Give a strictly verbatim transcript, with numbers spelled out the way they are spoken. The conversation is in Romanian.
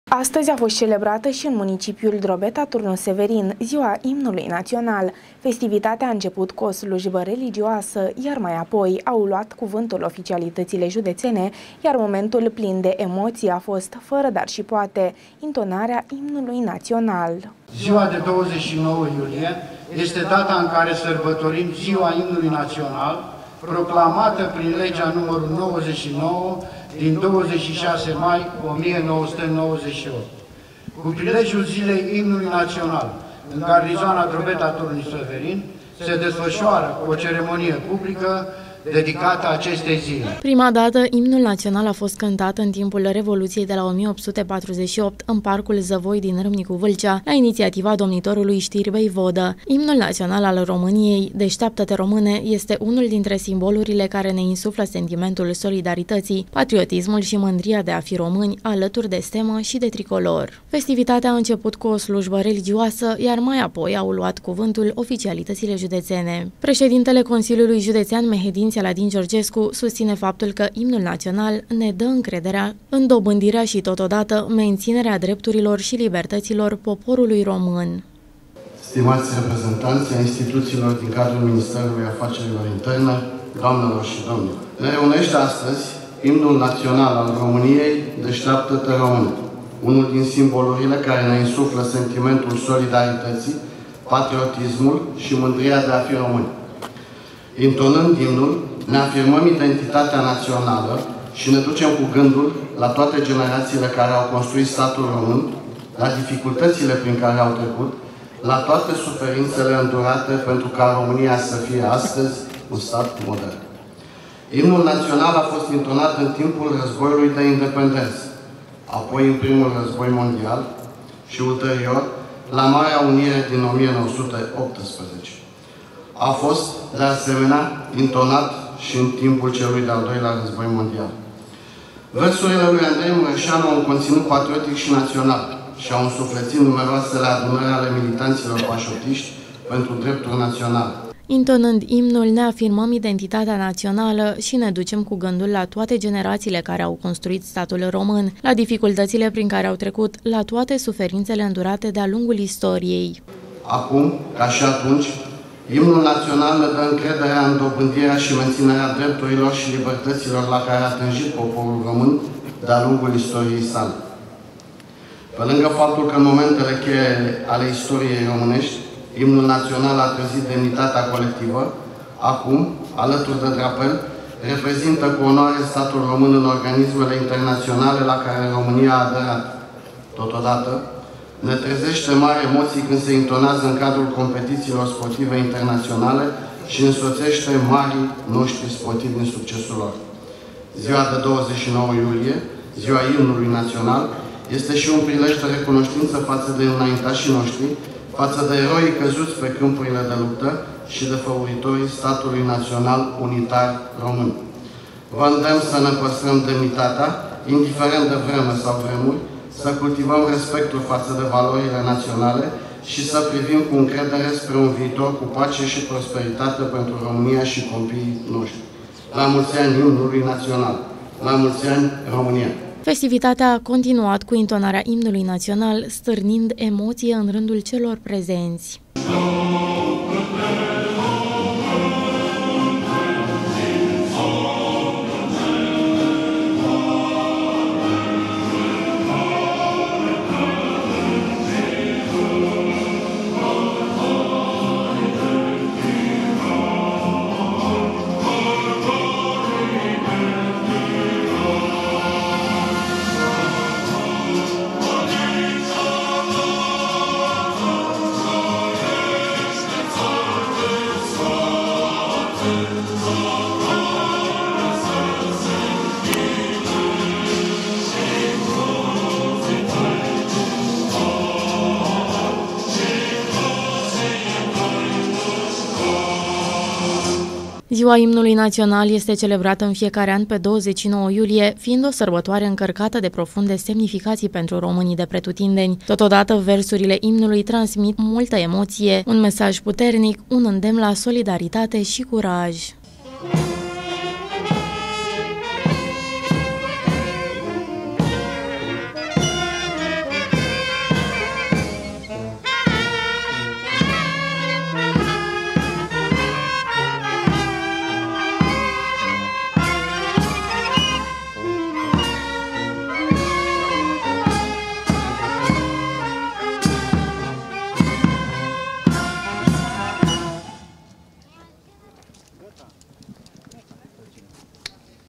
Astăzi a fost celebrată și în municipiul Drobeta Turnul Severin, Ziua Imnului Național. Festivitatea a început cu o slujbă religioasă, iar mai apoi au luat cuvântul oficialitățile județene, iar momentul plin de emoții a fost, fără dar și poate, intonarea Imnului Național. Ziua de douăzeci și nouă iulie este data în care sărbătorim Ziua Imnului Național, proclamată prin legea numărul nouăzeci și nouă din douăzeci și șase mai o mie nouă sute nouăzeci și opt. Cu prilejul Zilei Imnului Național, în garnizoana Drobeta Turnul Severin, se desfășoară o ceremonie publică dedicată acestei zile. Prima dată, Imnul Național a fost cântat în timpul Revoluției de la o mie opt sute patruzeci și opt în Parcul Zăvoi din Râmnicu Vâlcea, la inițiativa domnitorului Știrbei Vodă. Imnul Național al României, Deșteaptă-te române, este unul dintre simbolurile care ne insuflă sentimentul solidarității, patriotismul și mândria de a fi români, alături de stemă și de tricolor. Festivitatea a început cu o slujbă religioasă, iar mai apoi au luat cuvântul oficialitățile județene. Președintele Consiliului Județean Mehedin Aladin Georgescu susține faptul că Imnul Național ne dă încrederea în dobândirea și totodată menținerea drepturilor și libertăților poporului român. Stimați reprezentanți ai instituțiilor din cadrul Ministerului Afacerilor Interne, doamnelor și domnilor, ne reunește astăzi Imnul Național al României, Deșteaptă-te române, unul din simbolurile care ne insuflă sentimentul solidarității, patriotismul și mândria de a fi români. Intonând imnul, ne afirmăm identitatea națională și ne ducem cu gândul la toate generațiile care au construit statul român, la dificultățile prin care au trecut, la toate suferințele îndurate pentru ca România să fie astăzi un stat modern. Imnul național a fost intonat în timpul războiului de independență, apoi în primul război mondial și ulterior la Marea Unire din o mie nouă sute optsprezece. A fost, de asemenea, intonat și în timpul celui de-al doilea război mondial. Versurile lui Andrei Mureșanu au un conținut patriotic și național și au însuflețit numeroasele adunări ale militanților pașotiști pentru drepturi naționale. Intonând imnul, ne afirmăm identitatea națională și ne ducem cu gândul la toate generațiile care au construit statul român, la dificultățile prin care au trecut, la toate suferințele îndurate de-a lungul istoriei. Acum, ca și atunci, Imnul Național ne dă încrederea în dobândirea și menținerea drepturilor și libertăților la care a tânjit poporul român de-a lungul istoriei sale. Pe lângă faptul că în momentele cheie ale istoriei românești, Imnul Național a trezit demnitatea colectivă, acum, alături de drapel, reprezintă cu onoare statul român în organismele internaționale la care România a aderat. Totodată, ne trezește mari emoții când se intonează în cadrul competițiilor sportive internaționale și însoțește marii noștri sportivi în succesul lor. Ziua de douăzeci și nouă iulie, Ziua Imnului Național, este și un prilej de recunoștință față de înaintașii noștri, față de eroii căzuți pe câmpurile de luptă și de făuritorii statului național unitar român. Vă îndemn să ne păstrăm demnitatea, indiferent de vreme sau vremuri, să cultivăm respectul față de valorile naționale și să privim cu încredere spre un viitor cu pace și prosperitate pentru România și copiii noștri. La mulți ani Imnului Național! La mulți ani România! Festivitatea a continuat cu intonarea Imnului Național, stârnind emoție în rândul celor prezenți. Ziua Imnului Național este celebrată în fiecare an pe douăzeci și nouă iulie, fiind o sărbătoare încărcată de profunde semnificații pentru românii de pretutindeni. Totodată, versurile imnului transmit multă emoție, un mesaj puternic, un îndemn la solidaritate și curaj.